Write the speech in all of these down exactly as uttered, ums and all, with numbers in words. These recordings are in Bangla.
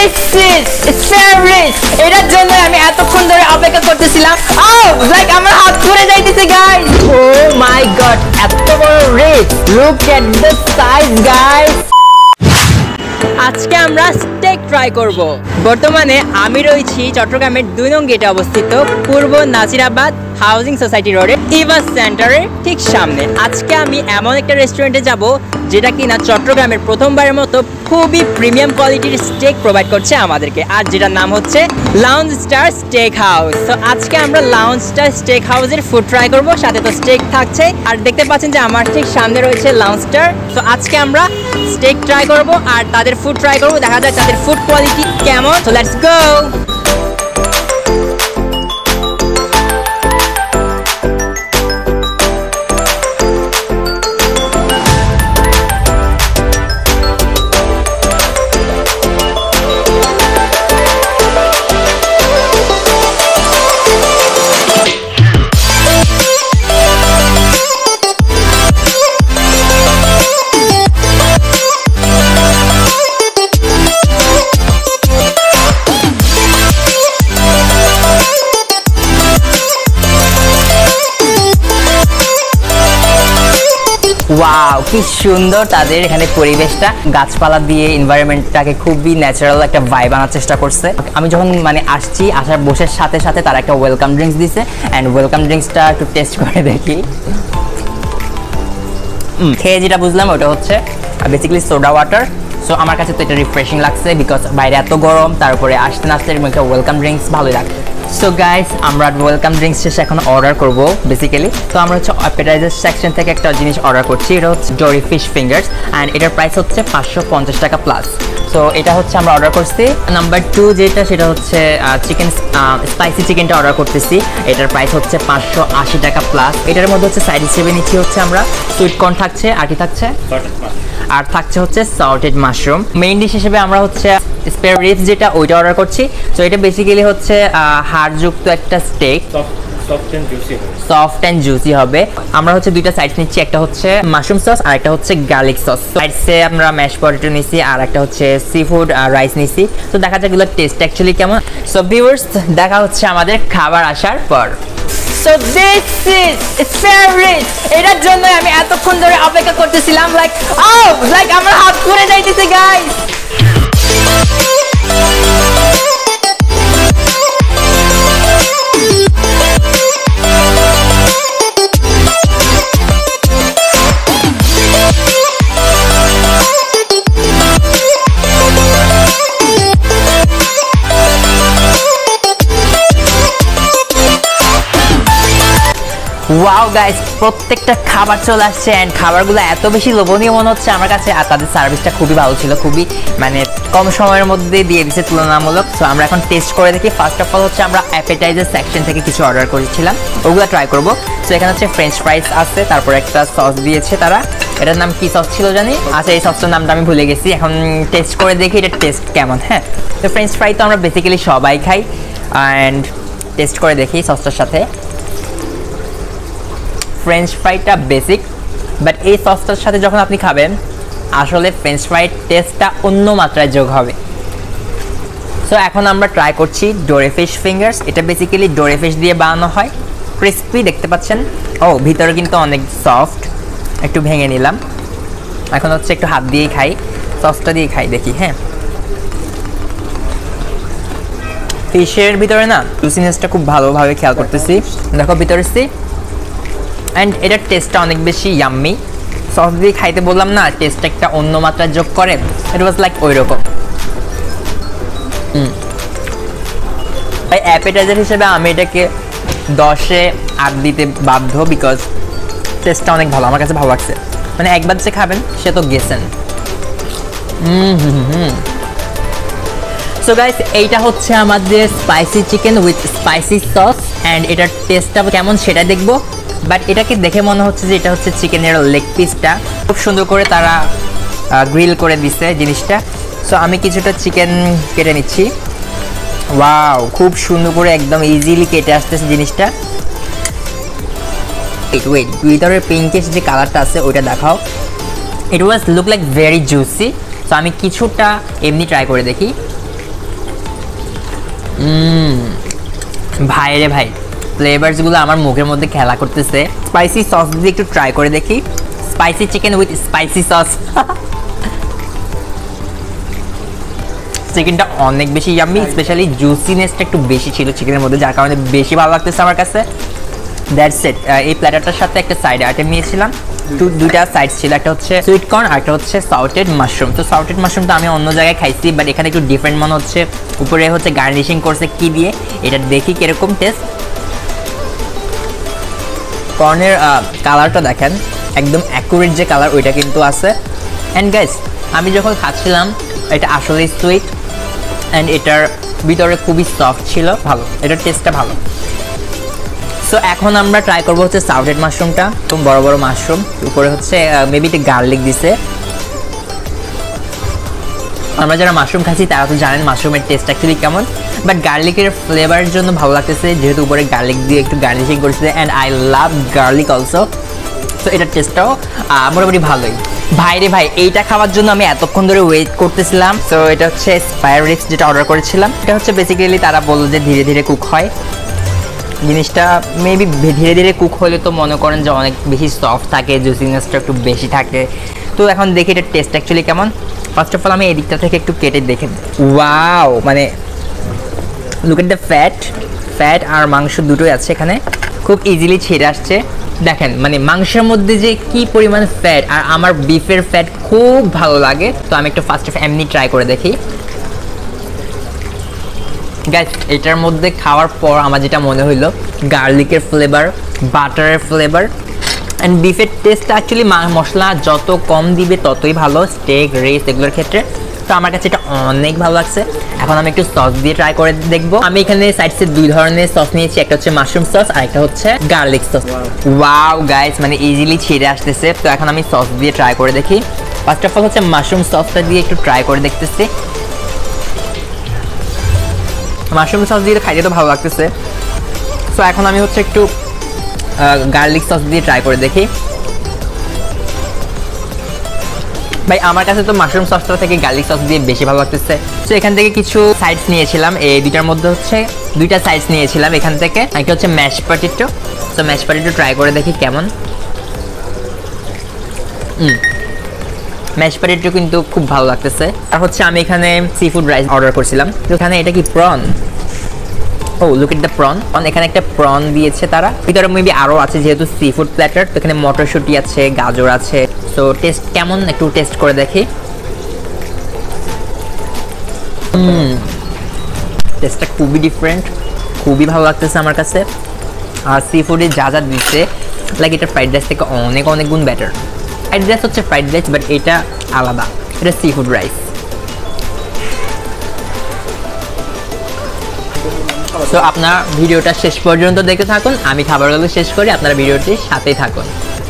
this is service. এটার জন্য আমি এতক্ষণ ধরে অপেক্ষা করতেছিলাম। Oh, like আমার হাত পুড়ে যাইতেছে guys. Oh my god, এত বড় রিচ। Look at the size guys. আজকে আমরা স্টেক ট্রাই করব। বর্তমানে আমি রয়েছি চট্টগ্রামের দুই নং গেটে অবস্থিত পূর্ব নাজিরাবাদ হাউজিং সোসাইটি রোডে ইভা সেন্টারের ঠিক সামনে। আজকে আমি এমন একটা রেস্টুরেন্টে যাব যেটা কিনা চট্টগ্রামের প্রথমবারের মতো খুবই প্রিমিয়াম কোয়ালিটির স্টেক প্রোভাইড করছে আমাদেরকে, আর যেটার নাম হচ্ছে লং স্টার স্টেক হাউস। তো আজকে আমরা লং স্টার স্টেক হাউসের ফুড ট্রাই করব, সাথে তো স্টেক থাকছে। আর দেখতে পাচ্ছেন যে আমার ঠিক সামনে রয়েছে লং স্টার। তো আজকে আমরা স্টেক ট্রাই করব আর তাদের ফুড ট্রাই করব, দেখা যাক তাদের ফুড কোয়ালিটি কেমন। So let's go. ওয়াও, কি সুন্দর তাদের এখানে পরিবেশটা, গাছপালা দিয়ে এনভায়রনমেন্টটাকে খুবই ন্যাচারাল একটা ভাইব আনার চেষ্টা করছে। আমি যখন মানে আসছি, আসার বসের সাথে সাথে তারা একটা ওয়েলকাম ড্রিঙ্কস দিছে, অ্যান্ড ওয়েলকাম ড্রিঙ্কসটা একটু টেস্ট করে দেখি। খেয়ে যেটা বুঝলাম ওটা হচ্ছে বেসিক্যালি সোডা ওয়াটার। সো আমার কাছে তো এটা রিফ্রেশিং লাগছে, বিকজ বাইরে এত গরম, তারপরে আসতে না আসতে এরকম একটা ওয়েলকাম ড্রিঙ্কস ভালোই লাগছে। সো গাইস, আমরা ওয়েলকাম ড্রিঙ্কস শেষে এখন অর্ডার করব বেসিক্যালি। তো আমরা হচ্ছে অ্যাপেটাইজার সেকশন থেকে একটা জিনিস অর্ডার করছি, এটা হচ্ছে ডোরি ফিশ ফিঙ্গার্স, অ্যান্ড এটার প্রাইস হচ্ছে পাঁচশো পঞ্চাশ টাকা প্লাস। সো এটা হচ্ছে আমরা অর্ডার করছি। নাম্বার টু যেটা, সেটা হচ্ছে চিকেন স্পাইসি চিকেনটা অর্ডার করতেছি, এটার প্রাইস হচ্ছে পাঁচশো আশি টাকা প্লাস। এটার মধ্যে হচ্ছে সাইড হিসেবে নিচ্ছি হচ্ছে আমরা সুইট কর্ন থাকছে, আর কি থাকছে, আর থাকছে হচ্ছে সল্টেড মাশরুম। মেইন ডিশ হিসেবে আমরা হচ্ছে স্পেয়ার রিবস যেটা ওইটা অর্ডার করছি। সো এটা বেসিক্যালি হচ্ছে হাড়যুক্ত একটা স্টেক, সফট অ্যান্ড জুসি হবে। আমরা হচ্ছে দুইটা সাইডস নিচ্ছি, একটা হচ্ছে মাশরুম সস আর একটা হচ্ছে গার্লিক সস। সাইডসে আমরা ম্যাশ পটেটো নিছি আর একটা হচ্ছে সি ফুড রাইস নিছি। তো দেখা যাক এগুলোর টেস্ট অ্যাকচুয়ালি কেমন। সো ভিউয়ার্স, দেখা হচ্ছে আমাদের খাবার আসার পর। So this is service. এটার জন্য আমি এতক্ষণ ধরে অপেক্ষা করতেছিলাম। লাইক oh, লাইক আমার হাত পুড়ে যাইতেছে গাইস। ওয়াও গাইস, প্রত্যেকটা খাবার চলে আসছে, অ্যান্ড খাবারগুলো এত বেশি লোভনীয় মনে হচ্ছে আমার কাছে, আর তাদের সার্ভিসটা খুবই ভালো ছিল, খুবই মানে কম সময়ের মধ্যে দিয়ে দিচ্ছে তুলনামূলক। সো আমরা এখন টেস্ট করে দেখি। ফার্স্ট অফ অল হচ্ছে আমরা অ্যাপেটাইজার সেকশন থেকে কিছু অর্ডার করেছিলাম, ওগুলো ট্রাই করবো। সো এখানে হচ্ছে ফ্রেঞ্চ ফ্রাইস আছে, তারপর একটা সস দিয়েছে তারা, এটার নাম কি সস ছিল জানি, আচ্ছা এই সসটার নামটা আমি ভুলে গেছি। এখন টেস্ট করে দেখি এটার টেস্ট কেমন। হ্যাঁ, তো ফ্রেঞ্চ ফ্রাই তো আমরা বেসিক্যালি সবাই খাই, অ্যান্ড টেস্ট করে দেখি সসটার সাথে। ফ্রেঞ্চ ফ্রাইটা বেসিক, বাট এই সসটার সাথে যখন আপনি খাবেন আসলে ফ্রেঞ্চ ফ্রাইড টেস্টটা অন্য মাত্রায় যোগ হবে। সো এখন আমরা ট্রাই করছি ডোরি ফিশ ফিঙ্গার্স। এটা বেসিক্যালি ডোরি ফিশ দিয়ে বানানো হয়, ক্রিসপি দেখতে পাচ্ছেন। ও, ভিতরে কিন্তু অনেক সফট, একটু ভেঙে নিলাম। এখন হচ্ছে একটু হাত দিয়েই খাই, সসটা দিয়ে খাই দেখি। হ্যাঁ, ফিশের ভিতরে না জুসিনেসটা খুব ভালোভাবে খেয়াল করতেছি, দেখো ভিতরে সি, অ্যান্ড এটার টেস্টটা অনেক বেশি ইয়াম্মি। সস দিয়ে খাইতে বললাম না, টেস্টটা একটা অন্য মাত্রায় যোগ করে, ইট ওয়াজ লাইক ওই রকম। হুম, তাই অ্যাপেটাইজার হিসেবে আমি এটাকে দশে আট দিতে বাধ্য, বিকজ টেস্টটা অনেক ভালো, আমার কাছে ভালো লাগছে। মানে একবার যে খাবেন সে তো গেছেন। হুম হুম হুম সো গাইস, এইটা হচ্ছে আমাদের spicy chicken with spicy sauce, and এটার টেস্টটা কেমন সেটা দেখবো। বাট এটাকে দেখে মনে হচ্ছে যে এটা হচ্ছে চিকেনের লেগ পিসটা, খুব সুন্দর করে তারা গ্রিল করে দিছে জিনিসটা। সো আমি কিছুটা চিকেন কেটে নিচ্ছি। ওয়াও, খুব সুন্দর করে একদম ইজিলি কেটে আসতেছে জিনিসটা। ওয়েট ওয়েট ভিতরের পিঙ্কিশ যে কালারটা আছে ওইটা দেখাও। It was look like very juicy. So আমি কিছুটা এমনি ট্রাই করে দেখি। হুম ভাই রে ভাই, ফ্লেভারসগুলো আমার মুখের মধ্যে খেলা করতেছে। স্পাইসি সস দিয়ে একটু ট্রাই করে দেখি। Spicy chicken with spicy sauce. চিকেনটা অনেক বেশি ইয়াম্মি, স্পেশালি জুসিনেসটা একটু বেশি ছিল চিকেনের মধ্যে, যার কারণে বেশি ভালো লাগতেছে আমার কাছে। That's it. এই প্ল্যাটারটার সাথে একটা সাইড আইটেম নিয়েছিলাম, দুইটা সাইড ছিল, একটা হচ্ছে সুইট কর্ন আর একটা হচ্ছে সল্টেড মাশরুম। তো সল্টেড মাশরুমটা আমি অন্য জায়গায় খাইছি, বাট এখানে একটু ডিফারেন্ট মনে হচ্ছে। উপরে হচ্ছে গার্নিশিং করছে কি দিয়ে, এটা দেখি কিরকম টেস্ট। কর্নের কালারটা দেখেন, একদম অ্যাকুরেট যে কালার ওইটা কিন্তু আছে। অ্যান্ড গাইস, আমি যখন খাচ্ছিলাম এটা আসলেই সুইট, অ্যান্ড এটার ভিতরে খুবই সফট ছিল, ভালো, এটার টেস্টটা ভালো। সো এখন আমরা ট্রাই করবো হচ্ছে সল্টেড মাশরুমটা, খুব বড় বড় মাশরুম, উপরে হচ্ছে মেবি একটু গার্লিক দিছে। আমরা যারা মাশরুম খাচ্ছি তারা তো জানেন মাশরুমের টেস্ট অ্যাকচুয়ালি কেমন, বাট গার্লিকের ফ্লেভারের জন্য ভালো লাগতেছে, যেহেতু উপরে গার্লিক দিয়ে একটু গার্নিশিং করছে, and I love garlic also. So এটার টেস্টটাও মোটামুটি ভালোই। ভাই রে ভাই, এইটা খাওয়ার জন্য আমি এতক্ষণ ধরে ওয়েট করতেছিলাম। সো এটা হচ্ছে স্পায়ার রিক্স যেটা অর্ডার করেছিলাম, এটা হচ্ছে বেসিক্যালি তারা বললো যে ধীরে ধীরে কুক হয় জিনিসটা, মেবি ধীরে ধীরে কুক হলে তো মনে করেন যে অনেক বেশি সফট থাকে, জুসিনেসটা একটু বেশি থাকে। তো এখন দেখি এটার টেস্ট অ্যাকচুয়ালি কেমন। ফার্স্ট অফ অল আমি এই দিকটা থেকে একটু কেটে দেখে, ওয়াও, মানে look at the fat, fat আর মাংস দুটোই আছে এখানে, খুব ইজিলি ছেড়ে আসছে। দেখেন মানে মাংসের মধ্যে যে কি পরিমাণ ফ্যাট, আর আমার বিফের ফ্যাট খুব ভালো লাগে। তো আমি একটু ফার্স্ট অফ এমনি ট্রাই করে দেখি। গাইস, এটার মধ্যে খাওয়ার পর আমার যেটা মনে হইলো, গার্লিকের ফ্লেভার, বাটারের ফ্লেভার, অ্যান্ড বিফের টেস্টটা অ্যাকচুয়ালি মশলা যত কম দিবে ততই ভালো স্টেক, রেস এগুলোর ক্ষেত্রে। তো আমার কাছে এটা অনেক ভালো লাগছে। এখন আমি একটু সস দিয়ে ট্রাই করে দেখবো। আমি এখানে সাইডসে দুই ধরনের সস নিয়েছি, একটা হচ্ছে মাশরুম সস আর একটা হচ্ছে গার্লিক সস। ওয়াও গাইস, মানে ইজিলি ছিঁড়ে আসতেছে। তো এখন আমি সস দিয়ে ট্রাই করে দেখি। ফার্স্ট অফ অল হচ্ছে মাশরুম সসটা দিয়ে একটু ট্রাই করে দেখতেছি। মাশরুম সস দিয়ে খাইতে তো ভালো লাগতেছে। সো এখন আমি হচ্ছে একটু গার্লিক সস দিয়ে ট্রাই করে দেখি। ভাই আমার কাছে তো মাশরুম সসটা থেকে গার্লিক সস দিয়ে বেশি ভালো লাগতেছে। সো এখান থেকে কিছু সাইডস নিয়েছিলাম, এই দুইটার মধ্যে হচ্ছে দুইটা সাইডস নিয়েছিলাম এখান থেকে। একটা হচ্ছে mash potato. So mash potato try করে দেখি কেমন। হুম ম্যাশ পটেটো কিন্তু খুব ভালো লাগতেছে। আর হচ্ছে আমি এখানে সি ফুড রাইস অর্ডার করছিলাম। তো এখানে এটা কি prawn? Oh look at the prawn. এখানে একটা প্রন দিয়েছে তারা, ভিতরে মেবি আরও আছে যেহেতু সি ফুড প্ল্যাটার। তো এখানে মটরশুঁটি আছে, গাজর আছে। সো টেস্ট কেমন একটু টেস্ট করে দেখি। হুম টেস্টটা খুবই ডিফারেন্ট, খুবই ভালো লাগতেছে আমার কাছে। আর সি ফুডে যা যা দিচ্ছে, লাইক এটা ফ্রাইড রাইস থেকে অনেক অনেক গুণ বেটার। ফ্রাইড রাইস হচ্ছে ফ্রাইড রাইস, বাট এটা আলাদা, এটা সি ফুড রাইস। তো আপনার ভিডিওটা শেষ পর্যন্ত দেখতে থাকুন, আমি খাবারগুলো শেষ করি, আপনারা ভিডিওটির সাথেই থাকুন।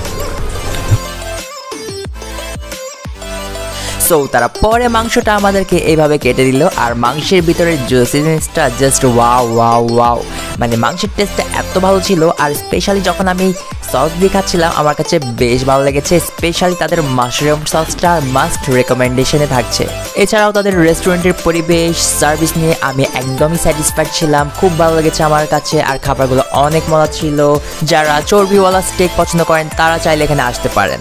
সো তারা পরে মাংসটা আমাদেরকে এইভাবে কেটে দিল, আর মাংসের ভিতরে জুসিনেসটা জাস্ট ওয়াও ওয়াও ওয়াও, মানে মাংসের টেস্টটা এত ভালো ছিল। আর স্পেশালি যখন আমি সস দিয়ে খাচ্ছিলাম আমার কাছে বেশ ভালো লেগেছে। স্পেশালি তাদের মাশরুম সসটা মাস্ট রেকমেন্ডেশনে থাকছে। এছাড়াও তাদের রেস্টুরেন্টের পরিবেশ, সার্ভিস নিয়ে আমি একদমই স্যাটিসফাইড ছিলাম, খুব ভালো লেগেছে আমার কাছে। আর খাবারগুলো অনেক মজা ছিল। যারা চর্বিওয়ালা স্টেক পছন্দ করেন তারা চাইলে এখানে আসতে পারেন।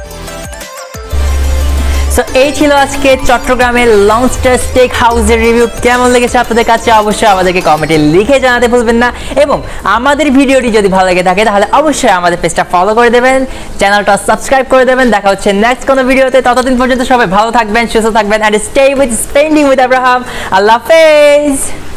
সো এই ছিল আজকে চট্টগ্রামের লংস্টার স্টেক হাউসের রিভিউ। কেমন লেগেছে আপনাদের কাছে অবশ্যই আমাদেরকে কমেন্টে লিখে জানাতে ভুলবেন না। এবং আমাদের ভিডিওটি যদি ভালো লেগে থাকে তাহলে অবশ্যই আমাদের পেজটা ফলো করে দেবেন, চ্যানেলটা সাবস্ক্রাইব করে দেবেন। দেখা হচ্ছে নেক্সট কোনো ভিডিওতে। ততদিন পর্যন্ত সবাই ভালো থাকবেন, সুস্থ থাকবেন, and stay with spending with Abraham. আল্লাহ হাফেজ।